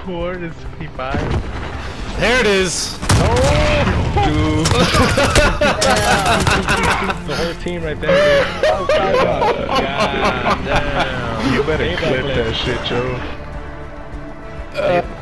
Cord is 25. There it is. Oh, dude. The whole team right there, dude. Oh, God damn. You better clip that shit, Joe.